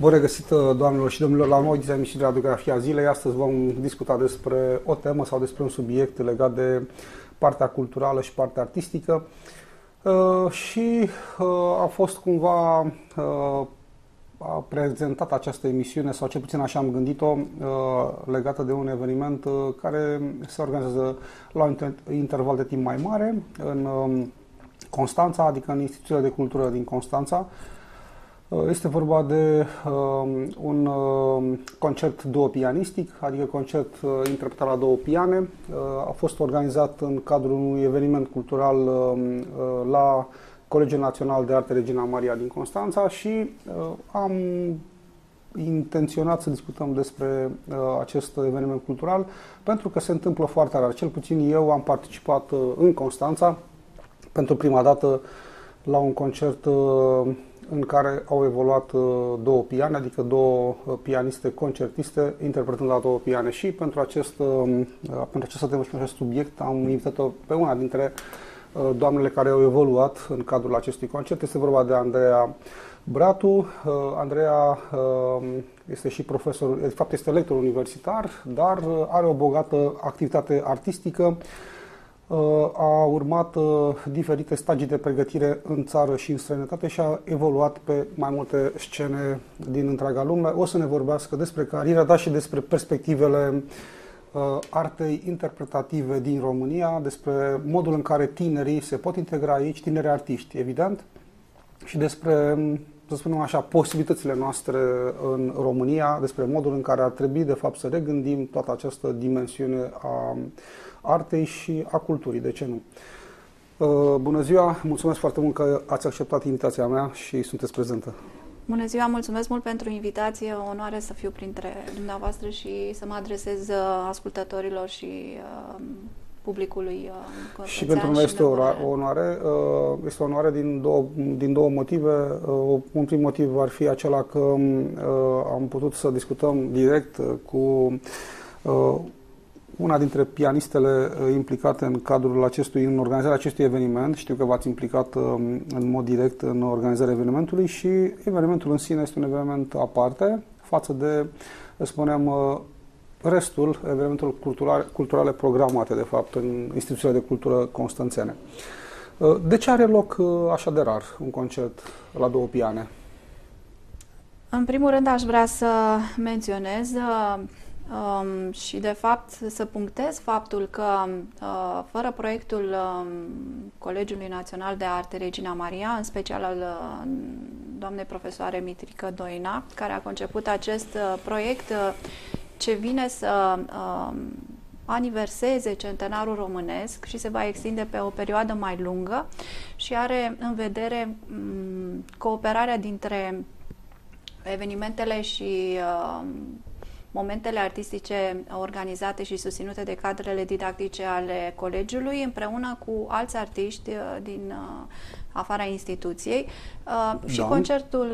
Bun regăsit, doamnelor și domnilor, la noi de emisiunea Radiografia Zilei. Astăzi vom discuta despre o temă sau despre un subiect legat de partea culturală și partea artistică. Și a fost cumva a prezentat această emisiune, sau cel puțin așa am gândit-o, legată de un eveniment care se organizează la un interval de timp mai mare în Constanța, adică în Instituția de Cultură din Constanța. Este vorba de un concert duo-pianistic, adică concert interpretat la două piane. A fost organizat în cadrul unui eveniment cultural la Colegiul Național de Arte Regina Maria din Constanța și am intenționat să discutăm despre acest eveniment cultural pentru că se întâmplă foarte rar. Cel puțin eu am participat în Constanța pentru prima dată la un concert în care au evoluat două piane, adică două pianiste concertiste interpretând la două piane. Și pentru această temă și pentru acest subiect am invitat-o pe una dintre doamnele care au evoluat în cadrul acestui concert. Este vorba de Andreea Bratu. Andreea este și profesor, de fapt este lector universitar, dar are o bogată activitate artistică. A urmat diferite stagii de pregătire în țară și în străinătate și a evoluat pe mai multe scene din întreaga lume. O să ne vorbească despre cariera, dar și despre perspectivele artei interpretative din România, despre modul în care tinerii se pot integra aici, tineri artiști, evident, și despre, să spunem așa, posibilitățile noastre în România, despre modul în care ar trebui, de fapt, să regândim toată această dimensiune a artei și a culturii, de ce nu? Bună ziua, mulțumesc foarte mult că ați acceptat invitația mea și sunteți prezentă. Bună ziua, mulțumesc mult pentru invitație, o onoare să fiu printre dumneavoastră și să mă adresez ascultătorilor și publicului constanțean. Și pentru noi este o onoare. Este o onoare din două motive. Un prim motiv ar fi acela că am putut să discutăm direct cu una dintre pianistele implicate în cadrul în organizarea acestui eveniment. Știu că v-ați implicat în mod direct în organizarea evenimentului și evenimentul în sine este un eveniment aparte față de, spuneam, restul evenimentelor culturale programate, de fapt, în instituțiile de cultură constanțene. De ce are loc așa de rar un concert la două piane? În primul rând aș vrea să menționez și, de fapt, să punctez faptul că, fără proiectul Colegiului Național de Arte Regina Maria, în special al doamnei profesoare Mitrică Doina, care a conceput acest proiect ce vine să aniverseze centenarul românesc și se va extinde pe o perioadă mai lungă și are în vedere cooperarea dintre evenimentele și momentele artistice organizate și susținute de cadrele didactice ale colegiului, împreună cu alți artiști din afara instituției. Și concertul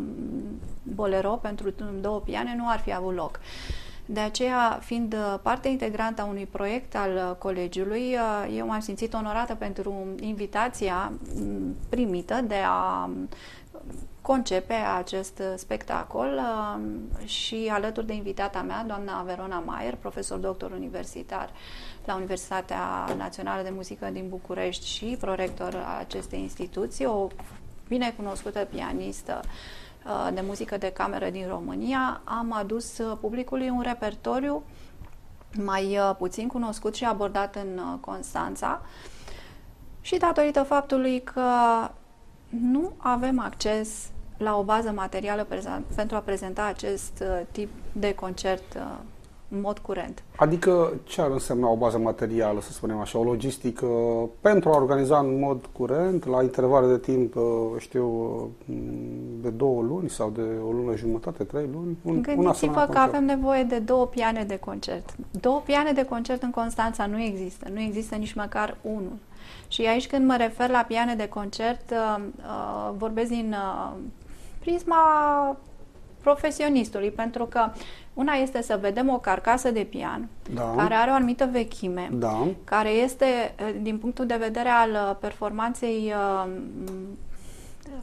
Bolero pentru două piane nu ar fi avut loc. De aceea, fiind parte integrantă a unui proiect al colegiului, eu m-am simțit onorată pentru invitația primită de a concepe acest spectacol și alături de invitata mea, doamna Verona Maier, profesor doctor universitar la Universitatea Națională de Muzică din București și prorector a acestei instituții, o binecunoscută pianistă de muzică de cameră din România, am adus publicului un repertoriu mai puțin cunoscut și abordat în Constanța și datorită faptului că nu avem acces la o bază materială pentru a prezenta acest tip de concert în mod curent. Adică ce ar însemna o bază materială, să spunem așa, o logistică pentru a organiza în mod curent, la intervale de timp, știu, de 2 luni sau de o lună jumătate, 3 luni? Gândiți-vă că avem nevoie de 2 piane de concert. 2 piane de concert în Constanța nu există. Nu există nici măcar unul. Și aici, când mă refer la piane de concert, vorbesc din prisma profesionistului, pentru că una este să vedem o carcasă de pian care are o anumită vechime, care este, din punctul de vedere al performanței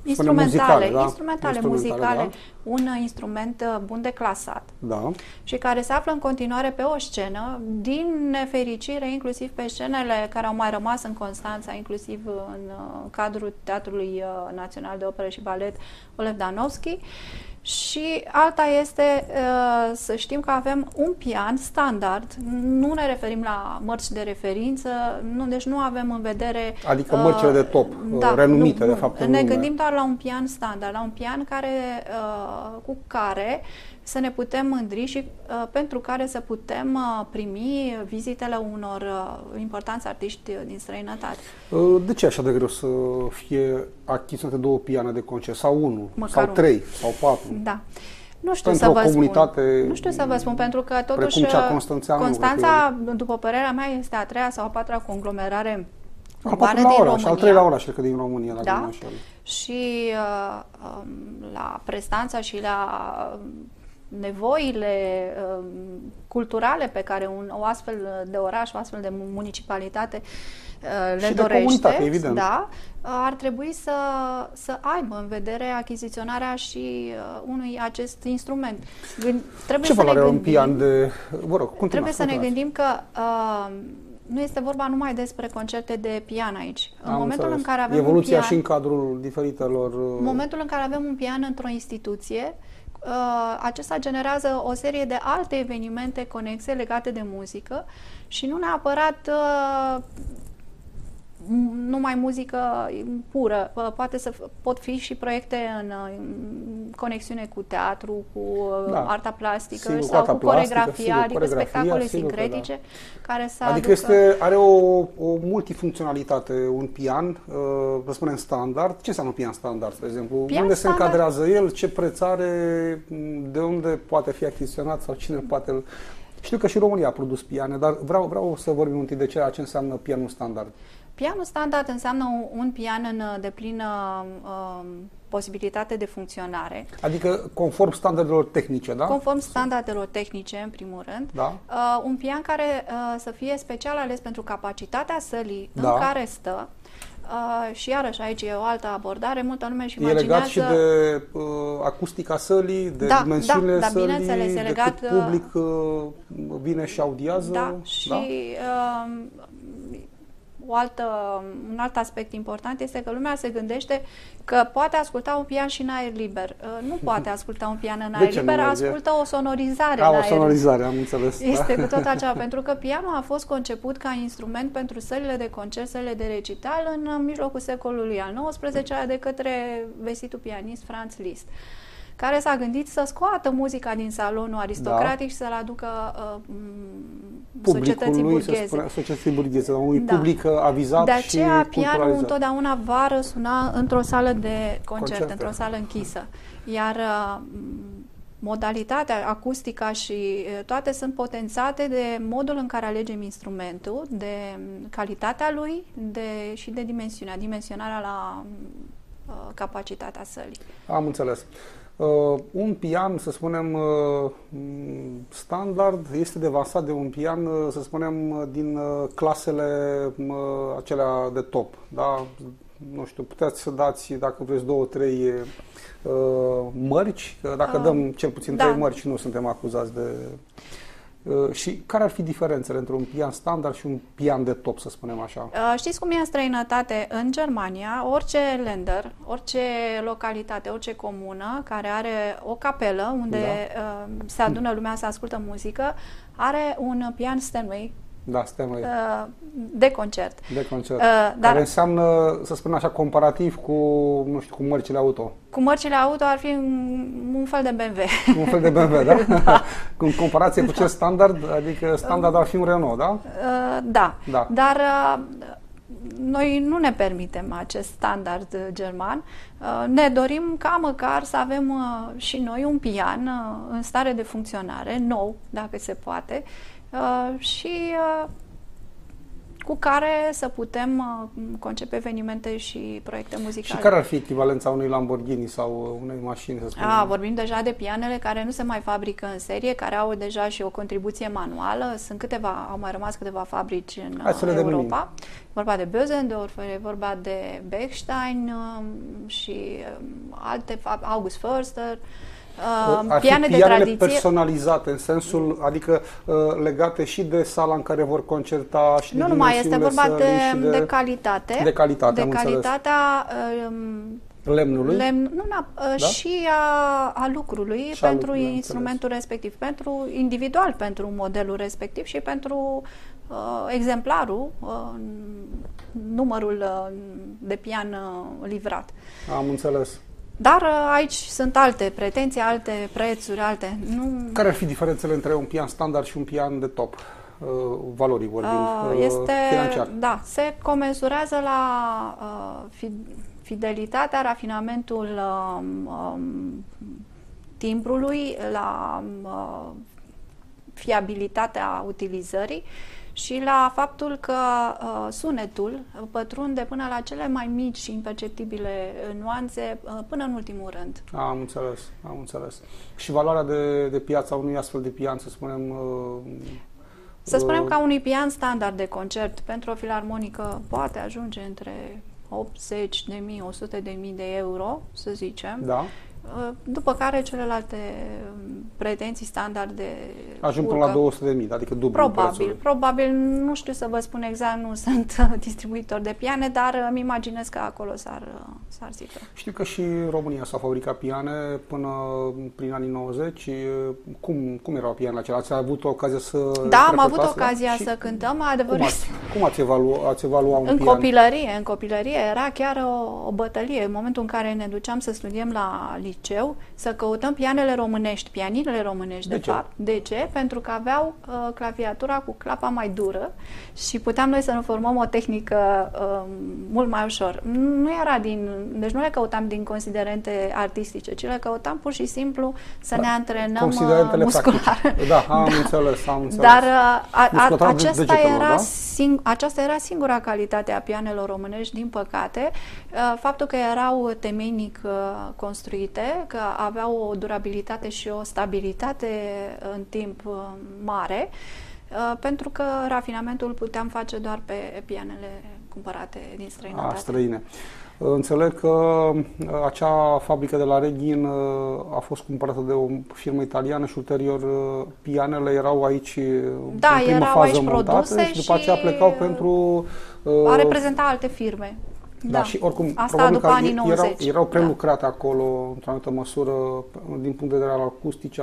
instrumentale, da? instrumentale muzicale, da? un instrument bun declasat Da. și care se află în continuare pe o scenă, din nefericire, inclusiv pe scenele care au mai rămas în Constanța, inclusiv în cadrul Teatrului Național de Operă și Balet Oleg Danovski. Și alta este să știm că avem un pian standard, nu ne referim la mărci de referință, deci nu avem în vedere... Adică mărcile de top, renumite, de fapt. Ne gândim doar la un pian standard, la un pian cu care să ne putem mândri și pentru care să putem primi vizitele unor importanți artiști din străinătate. De ce e așa de greu să fie achiziționate 2 piane de concert? Sau 1, măcar sau 3, sau 4? Da. Nu știu pentru să vă comunitate spun. Nu știu să vă spun, pentru că totuși Constanța, după părerea mea, este a 3-a sau a 4-a conglomerare urbană din România. Și al 3-lea oraș, cred că din România, dacă nu mă înșel. Și la prestanța și la nevoile culturale pe care o astfel de oraș, o astfel de municipalitate le și dorește, evident. Da, ar trebui să aibă în vedere achiziționarea și unui acest instrument. Ce valoare are un pian de... Vă rog, trebuie să ne gândim că nu este vorba numai despre concerte de pian aici. În momentul în care avem evoluția un pian, și în cadrul diferitelor... În momentul în care avem un pian într-o instituție, acesta generează o serie de alte evenimente conexe legate de muzică și nu neapărat numai muzică pură. Pot fi și proiecte în conexiune cu teatru, cu arta plastică sau cu coregrafia, adică spectacole sincretice care să adică are o multifuncționalitate, un pian, să spunem standard. Ce înseamnă un pian standard, de exemplu? Unde se încadrează el, ce preț are, de unde poate fi achiziționat sau cine poate... Știu că și România a produs piane, dar vreau să vorbim un pic de ce înseamnă pianul standard. Pianul standard înseamnă un pian în deplină posibilitate de funcționare. Adică conform standardelor tehnice, da? Conform standardelor tehnice, în primul rând. Da. Un pian care să fie special ales pentru capacitatea sălii în care stă. Și iarăși aici e o altă abordare, multă lume își imaginează... E legat și de acustica sălii, de dimensiunile sălii, bineînțeles, de cât public vine și audiază. Da, și un alt aspect important este că lumea se gândește că poate asculta un pian și în aer liber. Nu poate asculta un pian în aer liber, ascultă o sonorizare în aer. O sonorizare, am înțeles. Este cu tot acela, pentru că pianul a fost conceput ca instrument pentru sălile de concert, sălile de recital în mijlocul secolului al XIX-lea de către vestitul pianist Franz Liszt, care s-a gândit să scoată muzica din salonul aristocratic și să-l aducă societății burgheze, unui public avizat. De aceea pianul întotdeauna va răsuna într-o sală de concert, într-o sală închisă. Iar modalitatea, acustica și toate sunt potențate de modul în care alegem instrumentul, de calitatea lui și de dimensionarea la capacitatea sălii. Am înțeles. Un pian, să spunem, standard este devansat de un pian, să spunem, din clasele acelea de top. Da? Nu știu, puteți să dați, dacă vreți, 2-3 mărci. Dacă dăm cel puțin 3 mărci, nu suntem acuzați de... Și care ar fi diferențele între un pian standard și un pian de top, să spunem așa? Știți cum e în străinătate? În Germania, orice länder, orice localitate, orice comună care are o capelă unde se adună lumea să ascultă muzică, are un pian Steinway. Da, Steinway. De concert. De concert. Care înseamnă, să spunem așa, comparativ cu, nu știu, cu mărcile auto. Cu mărcile auto ar fi un fel de BMW. Un fel de BMW, da? Da. În comparație cu cel standard, adică standard ar fi un Renault, da? Da. Dar noi nu ne permitem acest standard german. Ne dorim ca măcar să avem și noi un pian în stare de funcționare, nou, dacă se poate, și cu care să putem concepe evenimente și proiecte muzicale. Și care ar fi echivalența unui Lamborghini sau unei mașini, să spunem? Vorbim deja de pianele care nu se mai fabrică în serie, care au deja și o contribuție manuală. Au mai rămas câteva fabrici în Europa. E vorba de Bösendorf, e vorba de Bechstein și alte, August Förster. Piane de tradiție personalizate în sensul, adică legate și de sala în care vor concerta și nu numai, este vorba de calitate. De calitate, de calitatea lemnului, da? Și a lucrului și pentru instrumentul respectiv, pentru individual, pentru modelul respectiv și pentru exemplarul, numărul de pian livrat. Am înțeles. Dar aici sunt alte pretenții, alte prețuri, alte... Care ar fi diferențele între un pian standard și un pian de top? Valoric vorbind, financiar. Da, se comensurează la fidelitatea, rafinamentul timbrului, la fiabilitatea utilizării și la faptul că sunetul pătrunde până la cele mai mici și imperceptibile nuanțe până în ultimul rând. Am înțeles. Și valoarea de piață a unui astfel de pian, să spunem... Să spunem că unui pian standard de concert pentru o filarmonică poate ajunge între 80.000, 100.000 de euro, să zicem. Da. După care celelalte pretenții standarde ajung până la 200.000, adică dublu prețul. Probabil, nu știu să vă spun exact, nu sunt distribuitor de piane, dar îmi imaginez că acolo s-ar situa. Știu că și în România s-au fabricat piane până prin anii 90. Cum erau pianele acelea? Ați avut ocazia să am avut ocazia să cântăm. Cum ați evalua un pian? În copilărie era chiar o bătălie. În momentul în care ne duceam să studiem la liceu, să căutăm pianele românești, pianinele românești, de fapt. De ce? Pentru că aveau claviatura cu clapa mai dură și puteam noi să ne formăm o tehnică mult mai ușor. Deci nu le căutam din considerente artistice, ci le căutam pur și simplu să ne antrenăm muscular. Da, am înțeles. Dar aceasta era singura calitate a pianelor românești, din păcate. Faptul că erau temeinic construite, că aveau o durabilitate și o stabilitate în timp mare, pentru că rafinamentul puteam face doar pe pianele cumpărate din străinătate. Străine. Înțeleg că acea fabrică de la Reghin a fost cumpărată de o firmă italiană și ulterior pianele erau aici în primă fază montate și după aceea plecau pentru... a reprezenta alte firme. Da, și oricum, asta după anii 90. Erau prelucrate acolo, într-o anumită măsură, din punct de vedere al acustic,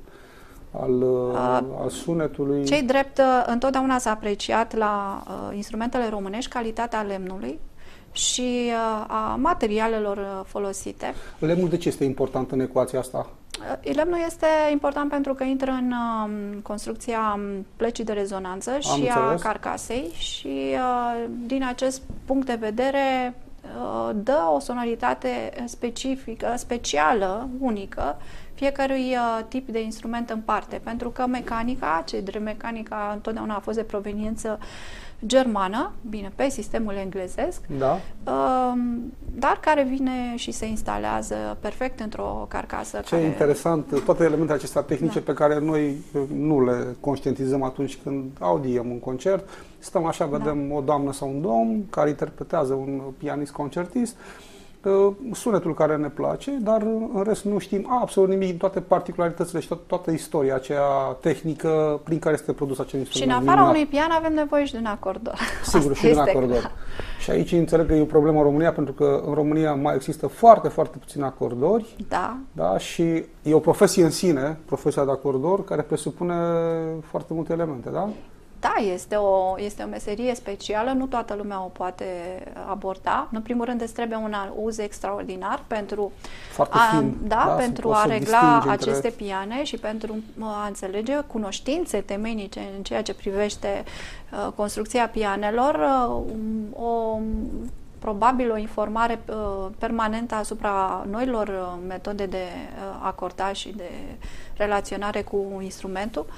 al sunetului. Ce-i drept, întotdeauna s-a apreciat la instrumentele românești calitatea lemnului și a materialelor folosite. Lemnul de ce este important în ecuația asta? Lemnul este important pentru că intră în construcția plăcii de rezonanță și a carcasei și din acest punct de vedere dă o sonoritate specifică, specială, unică fiecărui tip de instrument în parte, pentru că mecanica întotdeauna a fost de proveniență germană, bine, pe sistemul englezesc, dar care vine și se instalează perfect într-o carcasă. Ce interesant, toate elementele acestea tehnice pe care noi nu le conștientizăm atunci când audiem un concert. Stăm așa, vedem o doamnă sau un domn care interpretează un pianist concertist, sunetul care ne place, dar în rest nu știm absolut nimic din toate particularitățile și toată istoria aceea tehnică prin care este produs acel instrument. Și în afara unui pian avem nevoie și de un acordor. Sigur, și de un acordor. Și aici înțeleg că e o problemă în România, pentru că în România mai există foarte, foarte puțini acordori. Da, și e o profesie în sine, profesia de acordor, care presupune foarte multe elemente, da? Da, este o meserie specială, nu toată lumea o poate aborda. În primul rând îți trebuie un uz extraordinar pentru a regla aceste piane și pentru a înțelege cunoștințe temeinice în ceea ce privește construcția pianelor, probabil o informare permanentă asupra noilor metode de acordaj și de relaționare cu instrumentul.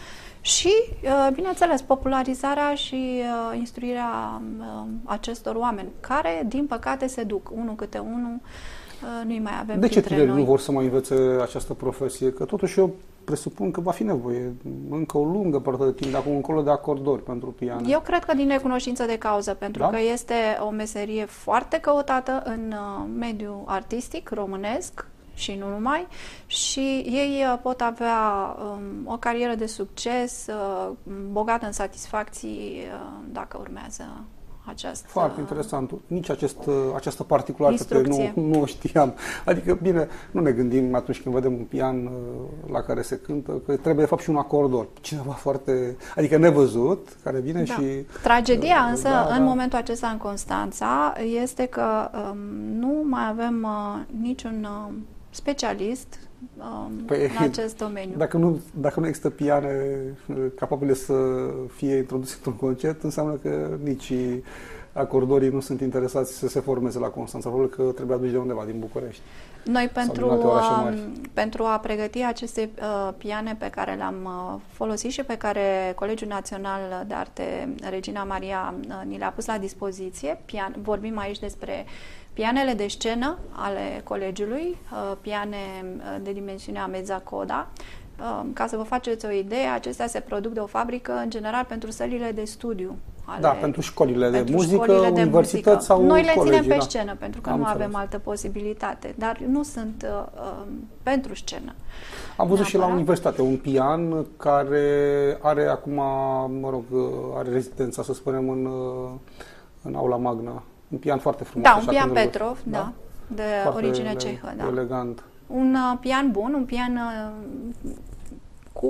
și, bineînțeles, popularizarea și instruirea acestor oameni, care, din păcate, se duc unul câte unul, nu-i mai avem De ce printre tinerii noi. nu vor să mai învețe această profesie? Că totuși eu presupun că va fi nevoie încă o lungă perioadă de timp de acum încolo de acordori pentru pian. Eu cred că din necunoștință de cauză, pentru Da? că este o meserie foarte căutată în mediul artistic românesc și nu numai, și ei pot avea o carieră de succes, bogată în satisfacții, dacă urmează această Foarte interesant. Nici această particularitate nu o știam. Adică, bine, nu ne gândim atunci când vedem un pian la care se cântă, că trebuie de fapt și un acordor. Cineva foarte, adică nevăzut, care vine și... Tragedia însă, în momentul acesta în Constanța, este că nu mai avem niciun specialist în acest domeniu. Dacă nu există piane capabile să fie introduse într-un concert, înseamnă că nici acordorii nu sunt interesați să se formeze la Constanța, probabil că trebuie aduși de undeva, din București. Noi pentru a pregăti aceste piane pe care le-am folosit și pe care Colegiul Național de Arte Regina Maria ni le-a pus la dispoziție, vorbim aici despre pianele de scenă ale colegiului, piane de dimensiunea Mezzacoda. Ca să vă faceți o idee, acestea se produc de o fabrică, în general, pentru sălile de studiu. Pentru școlile de muzică, universități sau noi le colegii, ținem pe scenă, pentru că nu avem altă posibilitate, dar nu sunt pentru scenă. Am văzut și la universitate un pian care are acum, are rezidența, să spunem, în Aula Magna. Un pian foarte frumos. Da, un pian Petrov, de origine cehă. Da. Elegant. Un pian bun, un pian cu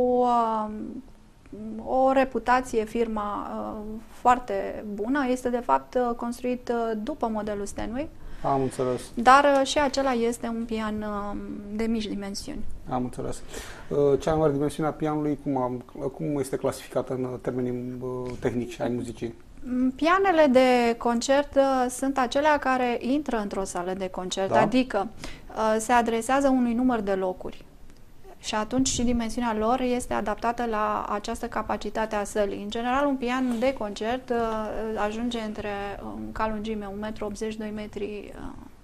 o reputație, firma foarte bună. Este, de fapt, construit după modelul Steinway. Am înțeles. Dar și acela este un pian de mici dimensiuni. Am înțeles. Cea mai mare dimensiune a pianului, cum este clasificată în termenii tehnici ai muzicii? Pianele de concert sunt acelea care intră într-o sală de concert, adică se adresează unui număr de locuri. Și atunci și dimensiunea lor este adaptată la această capacitate a sălii. În general, un pian de concert ajunge ca lungime 1,80 m, 2 metri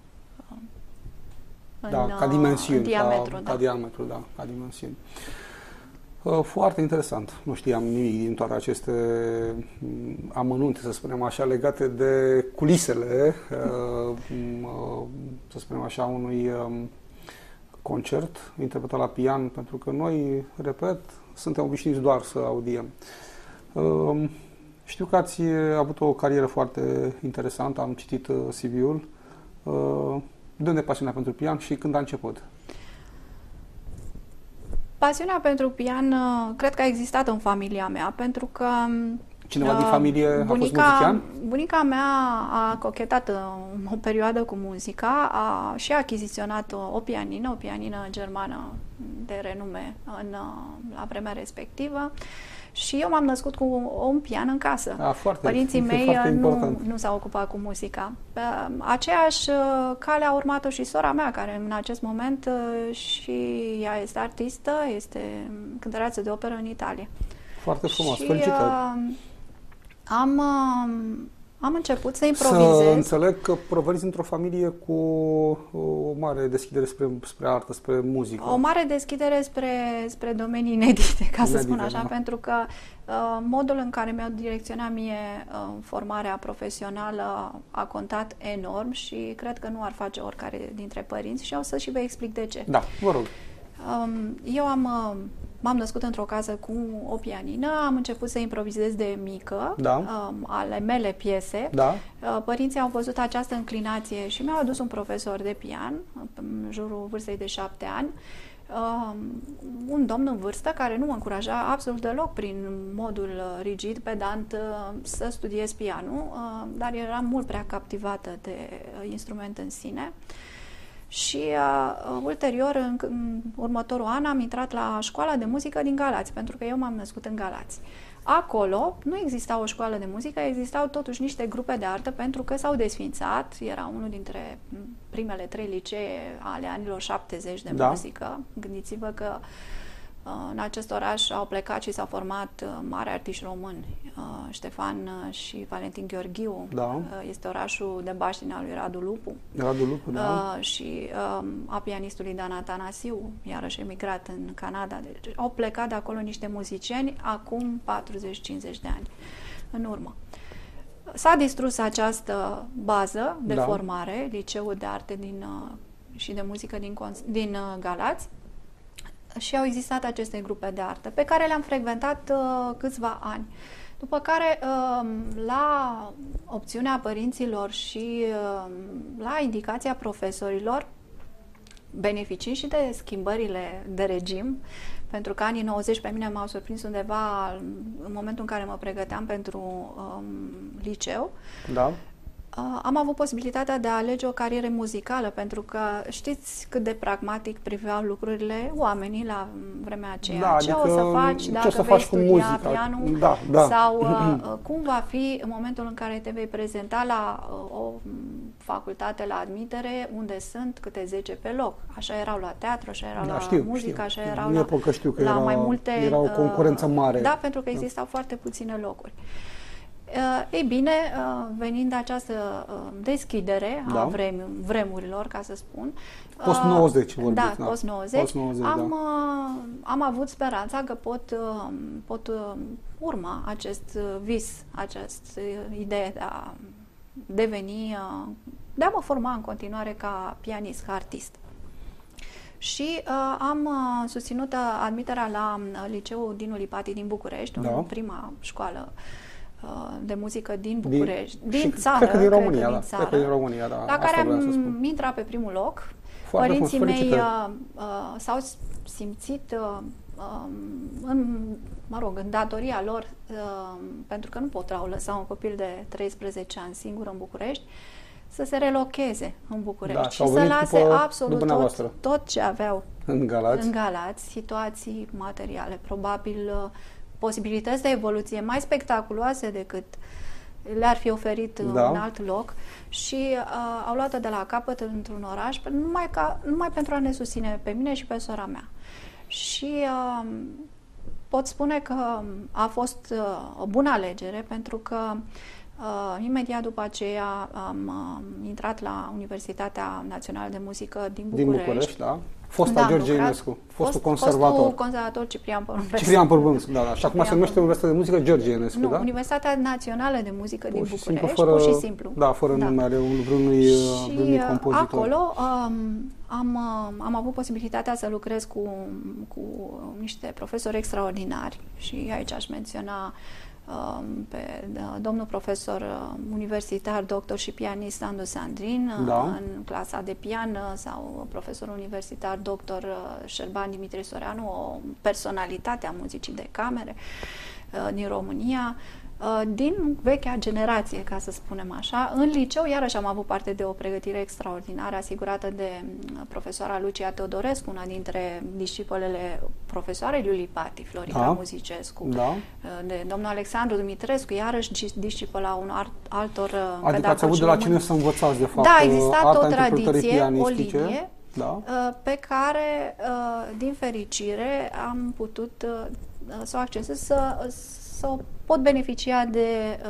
ca dimensiuni, în diametru. Ca diametru, ca dimensiuni. Foarte interesant. Nu știam nimic din toate aceste amănunte, să spunem așa, legate de culisele, să spunem așa, unui concert interpretat la pian, pentru că noi, repet, suntem obișnuiți doar să audiem. Știu că ați avut o carieră foarte interesantă, am citit CV-ul. De unde pasiunea pentru pian și când a început? Pasiunea pentru pian cred că a existat în familia mea, pentru că cineva din familie a fost muzician? Bunica mea a cochetat o perioadă cu muzica, a și achiziționat o pianină germană de renume la vremea respectivă. Și eu m-am născut cu un pian în casă. Părinții mei nu s-au ocupat cu muzica. Aceeași cale a urmat-o și sora mea, care în acest moment și ea este artistă, este cântăreață de operă în Italia. Foarte frumos, felicitări! Am început să improvizez. Să înțeleg că proveniți într-o familie cu o mare deschidere spre artă, spre muzică. O mare deschidere spre domenii inedite, ca să spun așa, pentru că modul în care mi-au direcționat mie formarea profesională a contat enorm și cred că nu ar face oricare dintre părinți și o să și vă explic de ce. Da, vă rog. Eu m-am născut într-o casă cu o pianină, am început să improvizez de mică, ale mele piese. Da. Părinții au văzut această înclinație și mi-au adus un profesor de pian, în jurul vârstei de 7 ani, un domn în vârstă care nu mă încuraja absolut deloc prin modul rigid, pedant, să studiez pianul, dar eram mult prea captivată de instrument în sine. Și ulterior, în următorul an, am intrat la școala de muzică din Galați, pentru că eu m-am născut în Galați. Acolo nu exista o școală de muzică, existau totuși niște grupe de artă, pentru că s-au desfințat, era unul dintre primele 3 licee ale anilor 70 de muzică. Gândiți-vă că În acest oraș au plecat și s-au format mari artiști români, Ștefan și Valentin Gheorghiu. Da. Este orașul de baștină al lui Radu Lupu. Radu Lupu, da. Și a pianistului Dan Atanasiu, iarăși emigrat în Canada. Deci au plecat de acolo niște muzicieni acum 40-50 de ani în urmă. S-a distrus această bază de formare, Liceul de Arte și de Muzică din Galați, și au existat aceste grupe de artă pe care le-am frecventat câțiva ani. După care, la opțiunea părinților și la indicația profesorilor, beneficiind și de schimbările de regim, pentru că anii 90 pe mine m-au surprins undeva în momentul în care mă pregăteam pentru liceu. Da. Am avut posibilitatea de a alege o carieră muzicală, pentru că știți cât de pragmatic priveau lucrurile oamenii la vremea aceea. Da, ce adică o să faci dacă vei studia pianul, sau cum va fi în momentul în care te vei prezenta la o facultate la admitere, unde sunt câte 10 pe loc. Așa erau la teatru, așa erau la muzică, așa erau la mai multe... Era o concurență mare. Da, pentru că existau foarte puține locuri. Ei bine, venind această deschidere a vremurilor, ca să spun, post-90 vorbiți, da, post-90, am avut speranța că pot urma acest vis, această idee de a deveni, de a mă forma în continuare ca pianist, ca artist. Și am susținut admiterea la Liceul Dinu Lipati din București, prima școală de muzică din București, din țară, cred că din România, din România, la care am intrat pe primul loc. Părinții mei s-au simțit în datoria lor, pentru că nu pot lăsa un copil de 13 ani singur în București, să se relocheze în București și să lase absolut tot ce aveau în Galați, situații materiale, probabil posibilități de evoluție mai spectaculoase decât le-ar fi oferit în alt loc, și au luat-o de la capăt într-un oraș numai pentru a ne susține pe mine și pe sora mea. Și pot spune că a fost o bună alegere, pentru că imediat după aceea am intrat la Universitatea Națională de Muzică din București. Da. Fosta George Enescu, fostul conservator Ciprian Porumbescu. Ciprian Porumbescu, da. Și acum se numește Universitatea de Muzică George Enescu, da? Universitatea Națională de Muzică din București, pur și simplu. Da, fără numele vreunui compozitor. Acolo am avut posibilitatea să lucrez cu niște profesori extraordinari, și aici aș menționa pe domnul profesor universitar, doctor și pianist Andu Sandrin, în clasa de pian, sau profesor universitar, doctor Șerban Dimitrie Soreanu, o personalitate a muzicii de camere din România, din vechea generație, ca să spunem așa. În liceu, iarăși, am avut parte de o pregătire extraordinară, asigurată de profesoara Lucia Teodorescu, una dintre discipolele profesoarei lui Lipati, Florica Muzicescu, de domnul Alexandru Dumitrescu, iarăși discipola unor altor pedagogi. Adică ați avut de la cine să învățați, de fapt, da, a existat o tradiție, o linie, pe care, din fericire, am putut să o accesez, să pot beneficia de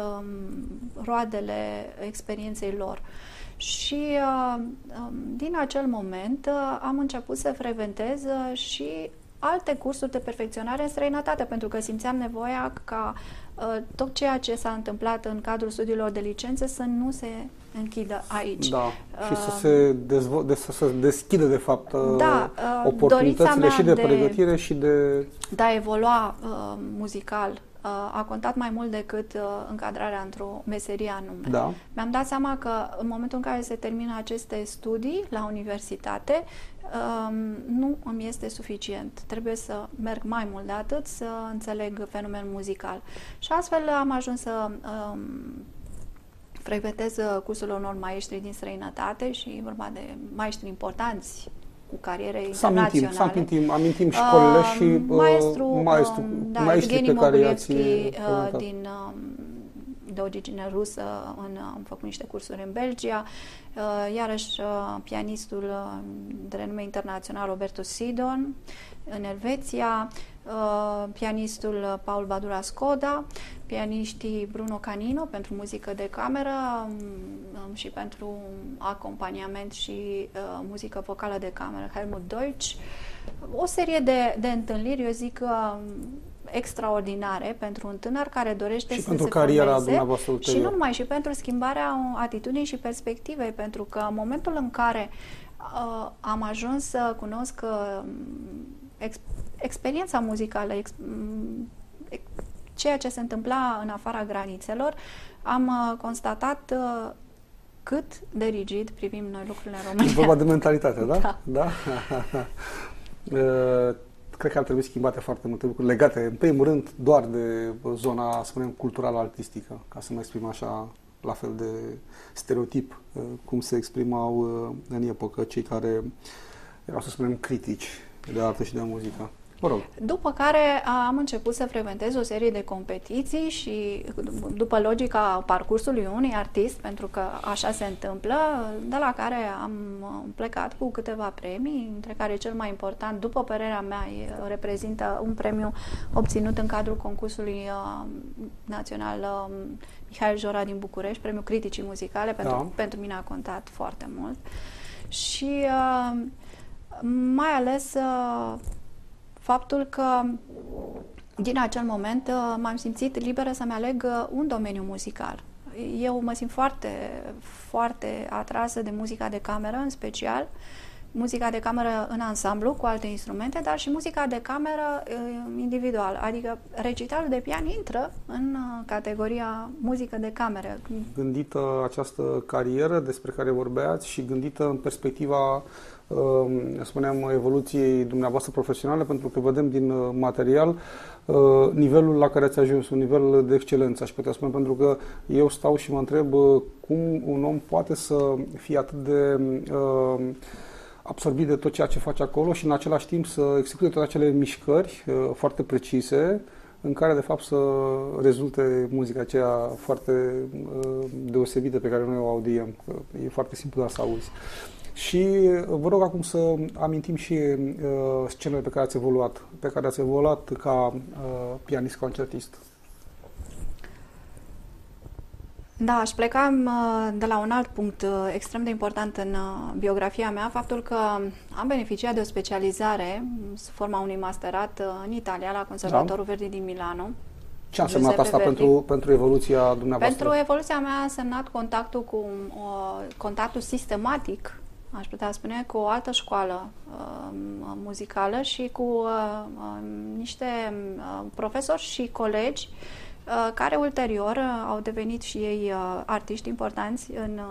roadele experienței lor. Și din acel moment am început să frecventez și alte cursuri de perfecționare în străinătate, pentru că simțeam nevoia ca tot ceea ce s-a întâmplat în cadrul studiilor de licență să nu se închidă aici. Da, și să se deschidă, de fapt, oportunitățile și de pregătire și de... De a evolua muzical a contat mai mult decât încadrarea într-o meserie anume. Da. Mi-am dat seama că în momentul în care se termină aceste studii la universitate, nu îmi este suficient. Trebuie să merg mai mult de atât, să înțeleg fenomenul muzical. Și astfel am ajuns să frecventez cursurile unor maestri din străinătate, și vorba de maestri importanți cu cariere internaționale. Amintim școlile și maestrii pe care i-ați din de origine rusă, am făcut niște cursuri în Belgia, iarăși pianistul de renume internațional Roberto Sidon în Elveția, pianistul Paul Badura Skoda, pianiștii Bruno Canino pentru muzică de cameră și pentru acompaniament și muzică vocală de cameră, Helmut Deutsch. O serie de întâlniri, eu zic, extraordinare pentru un tânăr care dorește și să pentru se cariera formeze dumneavoastră ulterior. și nu numai, și pentru schimbarea atitudinii și perspectivei, pentru că în momentul în care am ajuns să cunosc experiența muzicală, ceea ce se întâmpla în afara granițelor, am constatat cât de rigid privim noi lucrurile în România. E vorba de mentalitate, da? Da. Da? Cred că ar trebui schimbate foarte multe lucruri legate, în primul rând, doar de zona, să spunem, cultural-artistică, ca să mă exprim așa, la fel de stereotip, cum se exprimau în epocă cei care erau, să spunem, critici de artă și de muzică. Mă rog. După care am început să frecventez o serie de competiții și după logica parcursului unui artist, pentru că așa se întâmplă, de la care am plecat cu câteva premii, între care cel mai important, după părerea mea, reprezintă un premiu obținut în cadrul concursului național Mihail Jora din București, premiul criticii muzicale, pentru mine a contat foarte mult. Și mai ales faptul că din acel moment m-am simțit liberă să-mi aleg un domeniu muzical. Eu mă simt foarte, foarte atrasă de muzica de cameră, în special, muzica de cameră în ansamblu cu alte instrumente, dar și muzica de cameră individual, adică recitalul de pian intră în categoria muzică de cameră. Gândită această carieră despre care vorbeați și gândită în perspectiva, spuneam, evoluției dumneavoastră profesionale, pentru că vedem din material nivelul la care ați ajuns, un nivel de excelență, aș putea spune, pentru că eu stau și mă întreb cum un om poate să fie atât de absorbit de tot ceea ce face acolo și în același timp să execute toate acele mișcări foarte precise în care de fapt să rezulte muzica aceea foarte deosebită pe care noi o audiem. E foarte simplu doar să auzi. Și vă rog acum să amintim și scenele pe care ați evoluat ca pianist concertist. Da, aș pleca de la un alt punct extrem de important în biografia mea, faptul că am beneficiat de o specializare sub forma unui masterat în Italia, la Conservatorul Verdi din Milano. Ce a însemnat asta pentru evoluția dumneavoastră? Pentru evoluția mea a însemnat contactul sistematic, aș putea spune, cu o altă școală muzicală și cu niște profesori și colegi care ulterior au devenit și ei artiști importanți în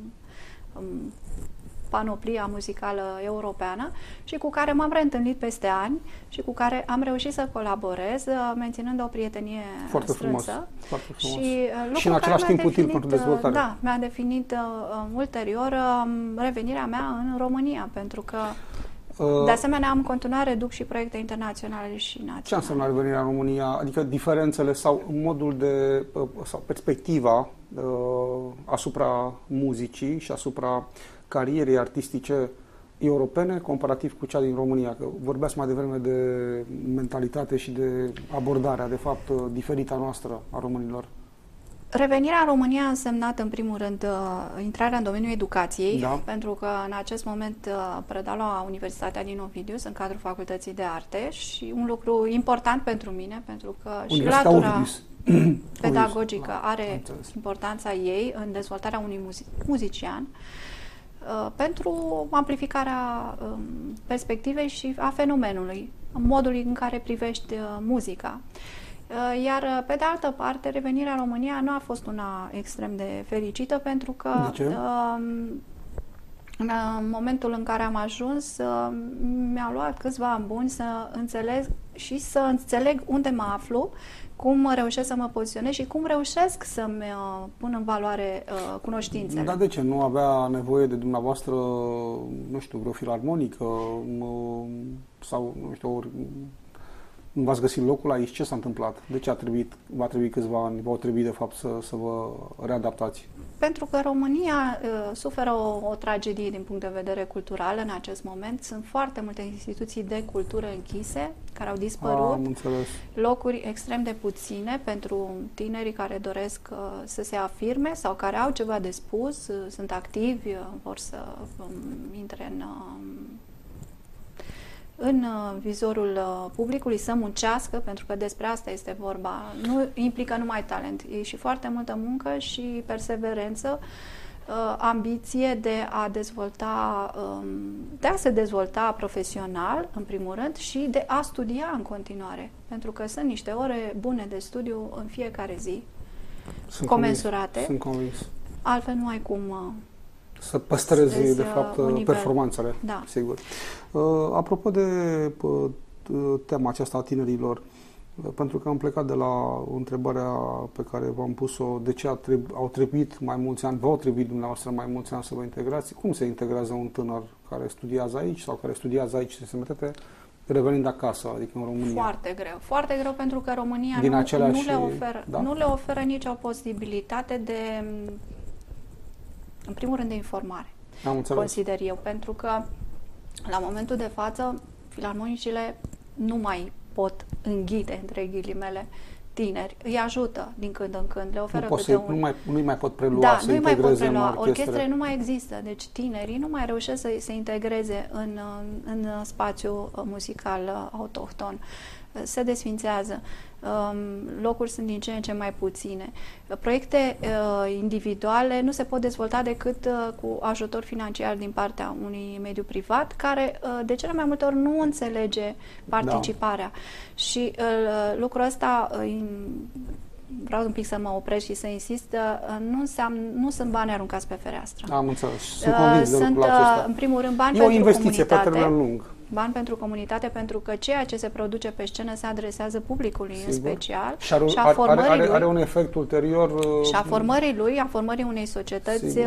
panoplia muzicală europeană și cu care m-am reîntâlnit peste ani și cu care am reușit să colaborez, menținând o prietenie foarte strânsă. Frumos, foarte frumos. Și în același timp util pentru dezvoltare. Da, mi-a definit ulterior revenirea mea în România, pentru că de asemenea, am în continuare, duc și proiecte internaționale și naționale. Ce înseamnă revenirea în România? Adică diferențele sau modul sau perspectiva asupra muzicii și asupra carierei artistice europene comparativ cu cea din România? Că vorbeați mai devreme de mentalitate și de abordarea, de fapt, diferită a noastră a românilor. Revenirea în România a însemnat, în primul rând, intrarea în domeniul educației, pentru că în acest moment predau la Universitatea din Ovidiu, în cadrul Facultății de Arte, și un lucru important pentru mine, pentru că și latura pedagogică are importanța ei în dezvoltarea unui muzician, pentru amplificarea perspectivei și a fenomenului, modului în care privești muzica. Iar, pe de altă parte, revenirea în România nu a fost una extrem de fericită, pentru că în momentul în care am ajuns, mi-a luat câțiva ani buni să înțeleg unde mă aflu, cum reușesc să mă poziționez și cum reușesc să-mi pun în valoare cunoștințele. Dar de ce? Nu avea nevoie de dumneavoastră, nu știu, vreo filarmonică sau, nu știu, Nu v-ați găsit locul aici? Ce s-a întâmplat? De ce va trebui câțiva ani, v-au trebuit de fapt să vă readaptați? Pentru că România suferă o tragedie din punct de vedere cultural în acest moment. Sunt foarte multe instituții de cultură închise, care au dispărut. Am înțeles. Locuri extrem de puține pentru tinerii care doresc să se afirme sau care au ceva de spus, sunt activi, vor să intre în vizorul publicului, să muncească, pentru că despre asta este vorba. Nu implică numai talent, e și foarte multă muncă și perseverență, ambiție de a se dezvolta profesional, în primul rând, și de a studia în continuare. Pentru că sunt niște ore bune de studiu în fiecare zi, comensurate. Sunt convins. Altfel nu ai cum să păstrezi, de fapt, performanțele, da. Sigur. Apropo de tema aceasta a tinerilor, pentru că am plecat de la întrebarea pe care v-am pus-o, de ce au trebuit mai mulți ani, v-au trebuit dumneavoastră mai mulți ani să vă integrați? Cum se integrează un tânăr care studiază aici sau care studiază aici CSMTT, revenind acasă, adică în România? Foarte greu. Foarte greu, pentru că România nu le oferă nicio posibilitate de, în primul rând, de informare. Consider eu, pentru că la momentul de față filarmonicile nu mai pot înghite, între ghilimele, tineri. Îi ajută din când în când, le oferă nu-i mai pot prelua, să integreze în orchestre. Orchestrele nu mai există, deci tinerii nu mai reușesc să se integreze în spațiul muzical autohton. Se desfințează. Locuri sunt din ce în ce mai puține. Proiecte individuale nu se pot dezvolta decât cu ajutor financiar din partea unui mediu privat, care de cele mai multe ori nu înțelege participarea. Da. Și lucrul ăsta, vreau un pic să mă opresc și să insist, nu sunt bani aruncați pe fereastră. Am înțeles. Sunt convins de lucrul acesta. În primul rând, bani pentru comunitate. E o investiție pe termen lung. Bani pentru comunitate, pentru că ceea ce se produce pe scenă se adresează publicului, sigur, în special, și a formării lui. Are un efect ulterior. Și a formării lui, a formării unei societăți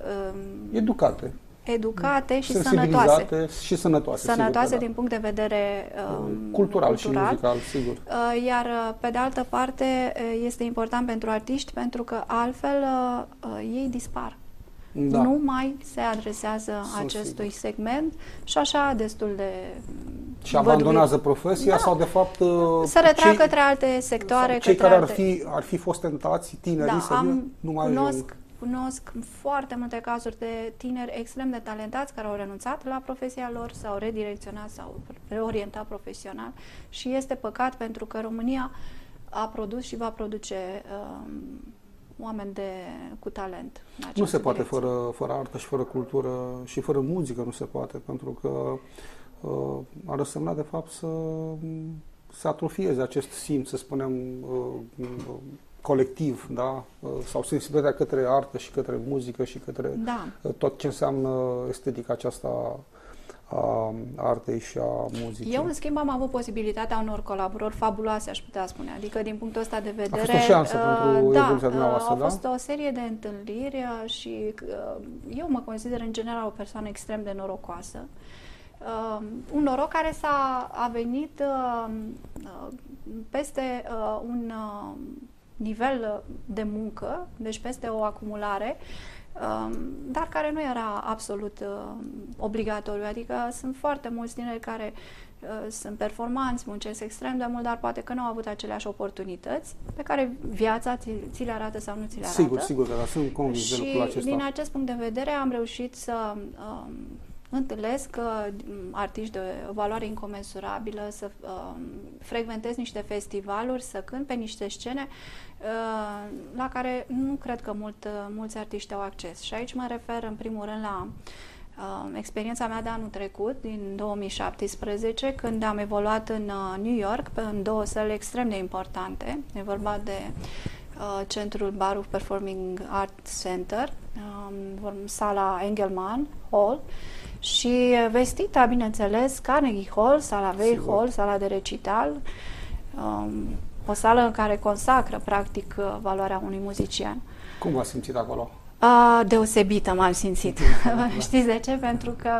educate și sănătoase. Și sănătoase. Sănătoase din punct de vedere cultural și muzical, sigur. Iar pe de altă parte este important pentru artiști, pentru că altfel ei dispar. Da. Nu mai se adresează acestui segment și așa destul de și abandonează profesia, sau de fapt se retrag către alte sectoare, cei care ar fi fost tentați, tinerii, nu mai cunosc foarte multe cazuri de tineri extrem de talentați care au renunțat la profesia lor, s-au redirecționat sau reorientat profesional, și este păcat, pentru că România a produs și va produce oameni cu talent. Nu se poate fără artă și fără cultură și fără muzică, nu se poate, pentru că ar însemna de fapt să atrofieze acest simț, să spunem, colectiv, da? Sau sensibilitatea către artă și către muzică și către tot ce înseamnă estetica aceasta a artei și a muzicii. Eu, în schimb, am avut posibilitatea unor colaborări fabuloase, aș putea spune. Adică, din punctul ăsta de vedere... A fost o șansă pentru evoluția dumneavoastră, da? A fost o serie de întâlniri și eu mă consider, în general, o persoană extrem de norocoasă. Un noroc care a venit peste un nivel de muncă, deci peste o acumulare, dar care nu era absolut obligatoriu. Adică sunt foarte mulți tineri care sunt performanți, muncesc extrem de mult, dar poate că nu au avut aceleași oportunități pe care viața ți le arată sau nu ți le arată. Sigur, dar sunt convins de lucrul acesta. Și din acest punct de vedere am reușit să întâlnesc artiști de o valoare incomensurabilă, să frecventez niște festivaluri, să cânt pe niște scene la care nu cred că mulți artiști au acces. Și aici mă refer în primul rând la experiența mea de anul trecut, din 2017, când am evoluat în New York, în două săli extrem de importante. E vorba de centrul Baruch Performing Arts Center, sala Engelman Hall, și vestita, bineînțeles, Carnegie Hall, sala Weill Hall, sala de recital, o sală în care consacră, practic, valoarea unui muzician. Cum v-ați simțit acolo? Deosebită m-am simțit. Știți de ce? Pentru că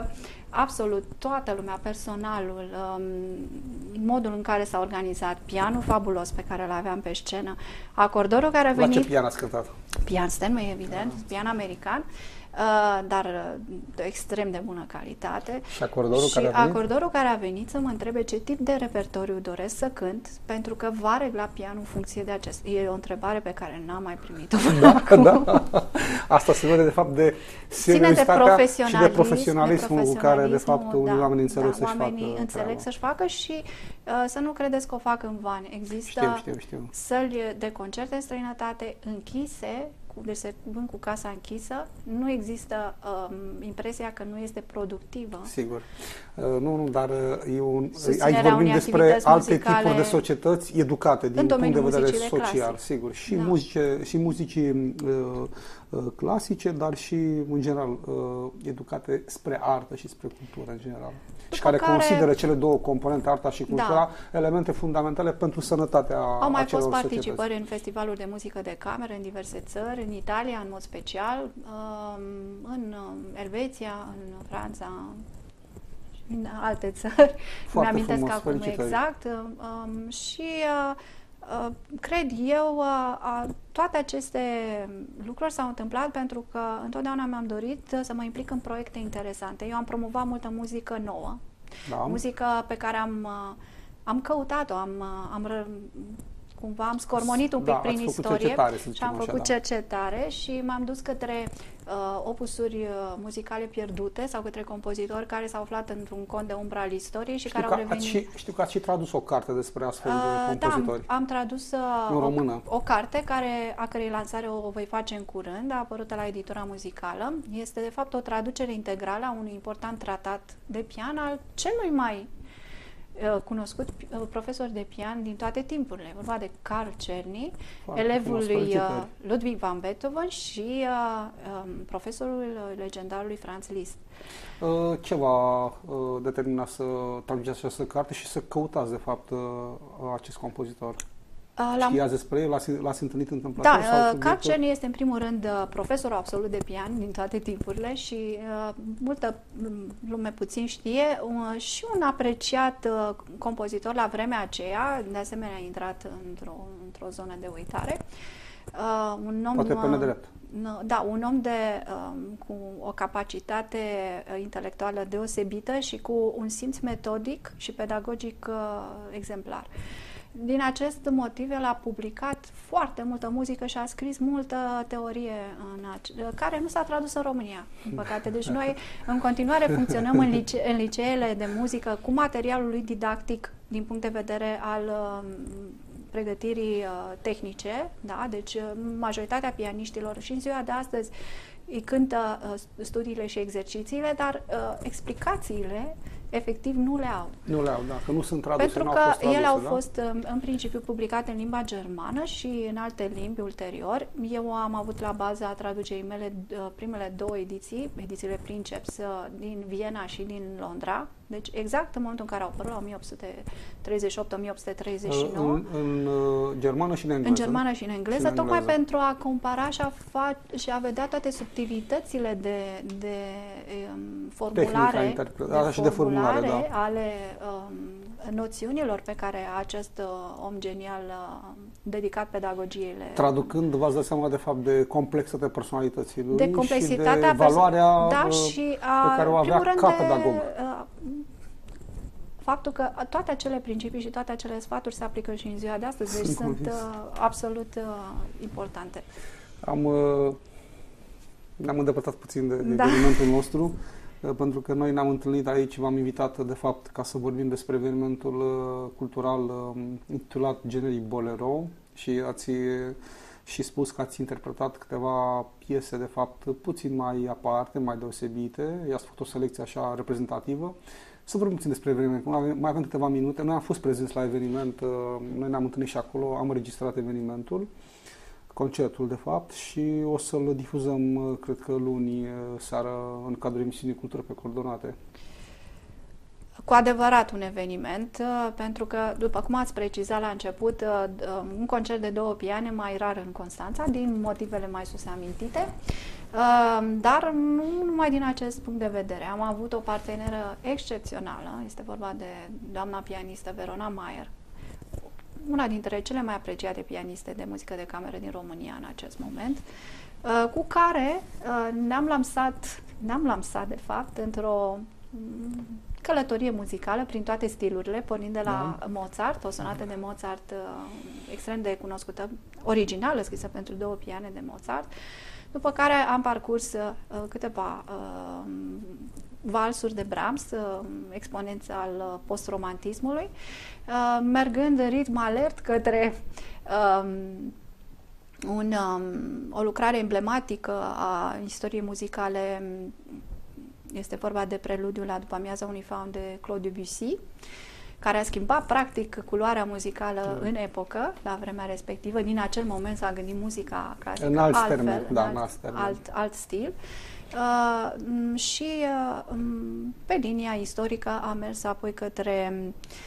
absolut toată lumea, personalul, modul în care s-a organizat, pianul fabulos pe care îl aveam pe scenă, acordorul care a venit... La ce pian ați cântat? Pian Steinway, evident, pian american, dar de extrem de bună calitate. Și acordorul care a venit să mă întrebe ce tip de repertoriu doresc să cânt, pentru că va regla pianul în funcție de acest. E o întrebare pe care n-am mai primit-o până acum. Da. Asta se vede de fapt de seriozitatea și de profesionalismul cu care de fapt unii oameni înțeleg să-și facă oamenii înțeleg să-și facă și să nu credeți că o fac în van. Există știu. săli de concerte în străinătate închise, deci se vând cu casa închisă, nu există impresia că nu este productivă. Sigur. Dar aici vorbim despre alte tipuri de societăți educate din punct de vedere social, clasic. Sigur. Și muzicii clasice, dar și, în general, educate spre artă și spre cultură, în general. Și care consideră cele două componente, arta și cultura, elemente fundamentale pentru sănătatea acelor societăți. Au mai fost participări în festivaluri de muzică de cameră în diverse țări, în Italia în mod special, în Elveția, în Franța și în alte țări. Îmi amintesc acum exact. Și cred eu, toate aceste lucruri s-au întâmplat pentru că întotdeauna mi-am dorit să mă implic în proiecte interesante. Eu am promovat multă muzică nouă, muzică pe care am căutat-o, cumva am scormonit un pic prin istorie și am făcut cercetare și m-am dus către opusuri muzicale pierdute sau către compozitori care s-au aflat într-un cont de umbră al istoriei și care au revenit. Știu că ați și tradus o carte despre astfel de compozitori. Da, am tradus o carte a cărei lansare o voi face în curând, a apărut la Editura Muzicală. Este de fapt o traducere integrală a unui important tratat de pian al celui mai cunoscut profesor de pian din toate timpurile. Vorba de Carl Czerny, elevul lui Ludwig van Beethoven și profesorul legendarului Franz Liszt. Ce v-a determinat să traduceți această carte și să căutați, de fapt, acest compozitor? Știați despre el? L-ați întâlnit întâmplător? Da, Carl Czerny este în primul rând profesorul absolut de pian din toate timpurile și multă lume puțin știe și un apreciat compozitor la vremea aceea, de asemenea a intrat într-o zonă de uitare. Poate pe nedrept. Da, un om cu o capacitate intelectuală deosebită și cu un simț metodic și pedagogic exemplar. Din acest motiv, el a publicat foarte multă muzică și a scris multă teorie care nu s-a tradus în România, în păcate. Deci noi, în continuare, funcționăm în liceele de muzică cu materialul lui didactic din punct de vedere al pregătirii tehnice, da? Deci majoritatea pianiștilor și în ziua de astăzi îi cântă studiile și exercițiile, dar explicațiile efectiv nu le au. Nu le au, da, că nu sunt traduse. Pentru că ele au fost în principiu publicate în limba germană și în alte limbi ulterior. Eu am avut la baza traducerii mele primele două edițiile Princeps din Viena și din Londra. Deci exact în momentul în care au apărut, 1838-1839. În germană și în engleză. În germană și în engleză, tocmai pentru a compara și a vedea toate subtilitățile de formulare, ale noțiunilor pe care acest om genial dedicat pedagogiei le... Traducând, v-ați dat seama de fapt de complexitatea personalității lui de complexitatea și de valoarea și pe care o avea ca pedagog. Faptul că toate acele principii și toate acele sfaturi se aplică și în ziua de astăzi, deci sunt absolut importante. Ne-am îndepărtat puțin de evenimentul nostru, pentru că noi ne-am întâlnit aici, v-am invitat de fapt ca să vorbim despre evenimentul cultural intitulat Generic Bolero și ați și spus că ați interpretat câteva piese de fapt puțin mai aparte, mai deosebite, i-ați făcut o selecție așa reprezentativă. Să vorbim puțin despre eveniment. Mai avem câteva minute. Noi am fost prezenți la eveniment, noi ne-am întâlnit și acolo, am înregistrat evenimentul, concertul de fapt, și o să-l difuzăm, cred că luni seara, în cadrul emisiunii Cultură pe Coordonate. cu adevărat un eveniment, pentru că, după cum ați precizat la început, un concert de 2 piane mai rar în Constanța, din motivele mai sus amintite, dar nu numai din acest punct de vedere. Am avut o parteneră excepțională, este vorba de doamna pianistă Verona Maier, una dintre cele mai apreciate pianiste de muzică de cameră din România în acest moment, cu care ne-am lansat, de fapt, într-o călătorie muzicală prin toate stilurile, pornind de la Mozart, o sonată de Mozart extrem de cunoscută, originală, scrisă pentru 2 piane de Mozart, după care am parcurs câteva valsuri de Brahms, exponenți al post-romantismului, mergând în ritm alert către o lucrare emblematică a istoriei muzicale. Este vorba de preludiul la după amiaza unui faun de Claude Debussy, care a schimbat practic culoarea muzicală în epocă, la vremea respectivă. Din acel moment s-a gândit muzica clasică în alt altfel, termen, alt stil. Și pe linia istorică a mers apoi către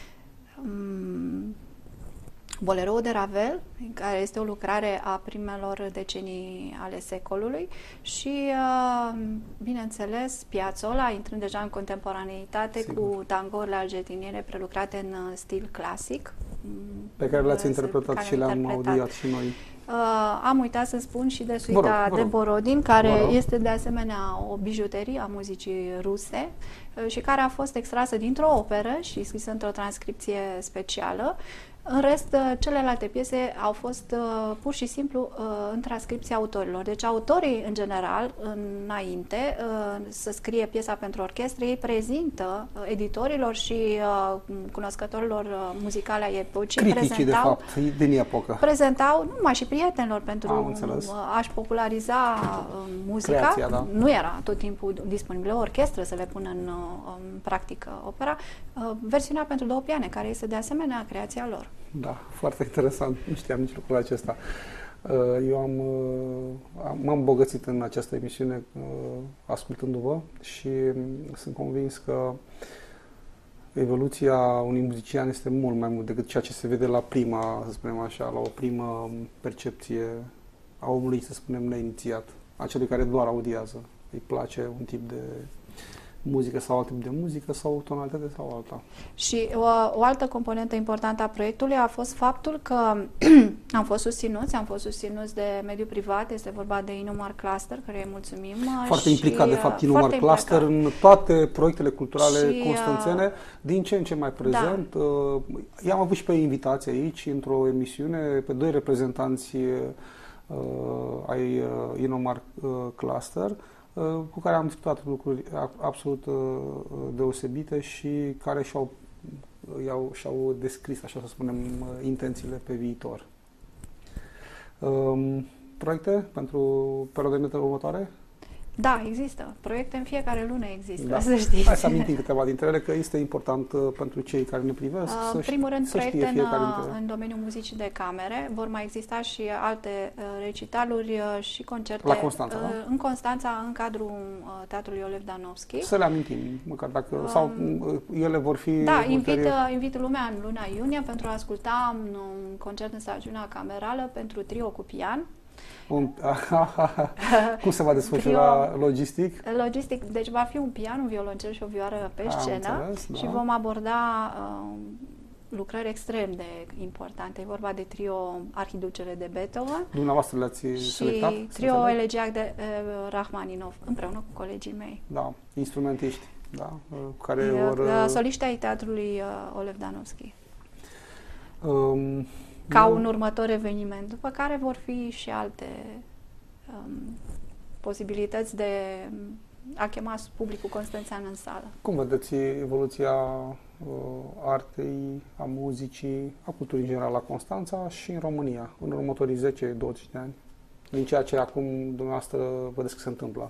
Bolero de Ravel, care este o lucrare a primelor decenii ale secolului, și, bineînțeles, Piazzolla, intrând deja în contemporaneitate, cu tangourile argentiniene prelucrate în stil clasic. Pe care le-ați interpretat și le-am audiat și noi. Am uitat să spun și de suita de Borodin, care este de asemenea o bijuterie a muzicii ruse și care a fost extrasă dintr-o operă și scrisă într-o transcripție specială. În rest, celelalte piese au fost pur și simplu în transcripția autorilor. Deci autorii, în general, înainte să scrie piesa pentru orchestră, ei prezintă editorilor și cunoscătorilor muzicale ai epocii. Criticii, de fapt, din epocă. Prezentau, nu numai și prietenilor, pentru a-și populariza muzica. Creația, da. Nu era tot timpul disponibilă o orchestră să le pună în practică opera. Versiunea pentru 2 piane, care este de asemenea creația lor. Da, foarte interesant. Nu știam nici lucrul acesta. Eu m-am îmbogățit în această emisiune ascultându-vă și sunt convins că evoluția unui muzician este mult mai mult decât ceea ce se vede la prima, să spunem așa, la o primă percepție a omului, să spunem, neinițiat, a celui care doar audiază. Îi place un tip de muzică sau alt tip de muzică sau o tonalitate sau alta. Și o altă componentă importantă a proiectului a fost faptul că am fost susținuți de mediul privat, este vorba de Inumar Cluster, care îi mulțumim. Foarte implicat, de fapt, Inumar Cluster în toate proiectele culturale constanțene, din ce în ce mai prezent. Da. I-am avut și pe invitații aici, într-o emisiune, pe 2 reprezentanți ai Inumar Cluster, cu care am discutat lucruri absolut deosebite și care și-au descris, așa să spunem, intențiile pe viitor. Proiecte pentru perioada următoare? Da, există. Proiecte în fiecare lună există, să știți. Hai să amintim câteva dintre ele, că este important pentru cei care ne privesc în primul rând, proiecte în domeniul muzicii de camere. Vor mai exista și alte recitaluri și concerte la Constanța, da? În Constanța, în cadrul Teatrului Olev Danovski. Să le amintim, măcar dacă sau ele vor fi... Da, invit lumea în luna iunie pentru a asculta un concert în stațiunea camerală pentru trio cu pian. Cum se va desfășura logistic? Logistic, deci va fi un pian, un violoncel și o vioară pe scenă. Înțeles, da. Și vom aborda lucrări extrem de importante. E vorba de trio Arhiducele de Beethoven. Dumneavoastră le-ați selectat? Și trio Elegiac de Rachmaninov, împreună cu colegii mei. Da, instrumentiști, da, care soliștii ai Teatrului Olev Danovski. Ca un următor eveniment, după care vor fi și alte posibilități de a chema publicul constanțean în sală. Cum vedeți evoluția artei, a muzicii, a culturii în general la Constanța și în România, în următorii 10-20 de ani, din ceea ce acum dumneavoastră vedeți că se întâmplă?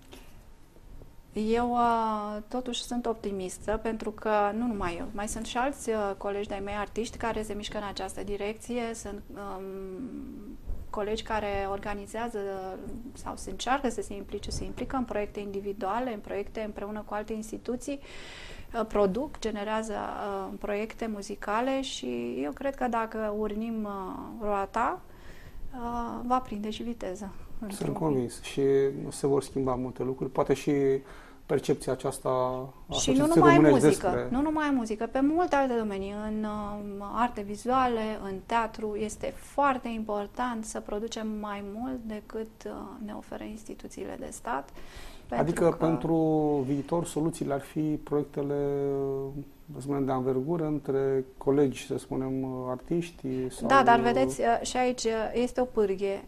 Eu totuși sunt optimistă, pentru că nu numai eu, mai sunt și alți colegi de-ai mei artiști care se mișcă în această direcție. Sunt colegi care organizează sau se încearcă să se implice, se implică în proiecte individuale, în proiecte împreună cu alte instituții, produc, generează proiecte muzicale și eu cred că dacă urnim roata, va prinde și viteză. Sunt convins și se vor schimba multe lucruri, poate și percepția aceasta a și nu numai muzică, despre... nu numai muzică, pe multe alte domenii, în arte vizuale, în teatru, este foarte important să producem mai mult decât ne oferă instituțiile de stat. Adică pentru viitor soluțiile ar fi proiectele, să spunem, de anvergură între colegi, să spunem, artiști? Sau... Da, dar vedeți, și aici este o pârghie.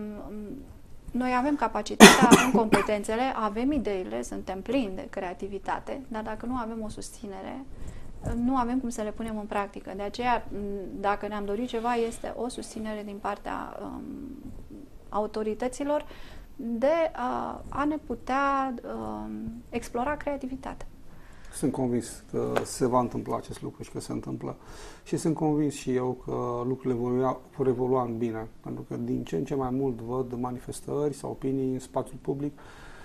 Noi avem capacitatea, avem competențele, avem ideile, suntem plini de creativitate, dar dacă nu avem o susținere, nu avem cum să le punem în practică. De aceea, dacă ne-am dorit ceva, este o susținere din partea autorităților de a ne putea explora creativitatea. Sunt convins că se va întâmpla acest lucru și că se întâmplă. Și sunt convins și eu că lucrurile vor evolua în bine. Pentru că din ce în ce mai mult văd manifestări sau opinii în spațiul public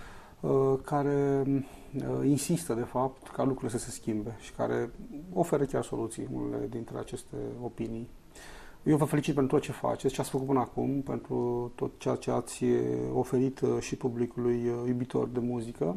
care insistă, de fapt, ca lucrurile să se schimbe și care oferă chiar soluții, unele dintre aceste opinii. Eu vă felicit pentru tot ce faceți, ce ați făcut până acum, pentru tot ceea ce ați oferit și publicului iubitor de muzică.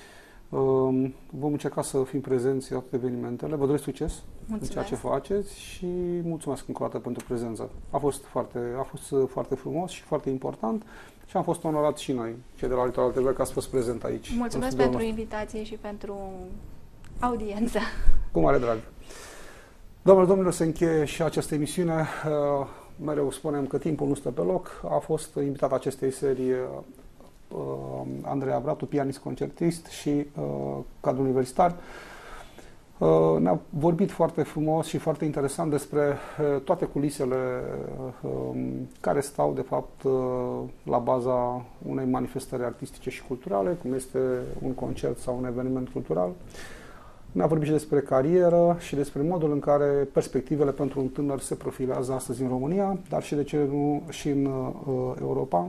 Vom încerca să fim prezenți la toate evenimentele. Vă doresc succes în ceea ce faceți și mulțumesc încă o dată pentru prezență. A fost foarte frumos și foarte important și am fost onorați și noi, cei de la Litoral TV, că ați fost prezent aici. Mulțumesc pentru invitație și pentru audiență. Cu mare drag. Doamnelor, domnilor, se încheie și această emisiune. Mereu spunem că timpul nu stă pe loc. A fost invitat acestei serii Andreea Bratu, pianist concertist și cadru universitar. Ne-a vorbit foarte frumos și foarte interesant despre toate culisele care stau, de fapt, la baza unei manifestări artistice și culturale, cum este un concert sau un eveniment cultural. Ne-a vorbit și despre carieră și despre modul în care perspectivele pentru un tânăr se profilează astăzi în România, dar și, de ce nu, și în Europa.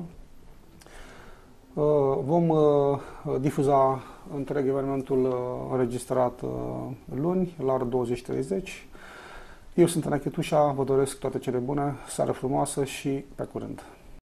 Vom difuza întreg evenimentul înregistrat luni, la ora 20:30. Eu sunt Anache Tușa, vă doresc toate cele bune, seară frumoasă și pe curând!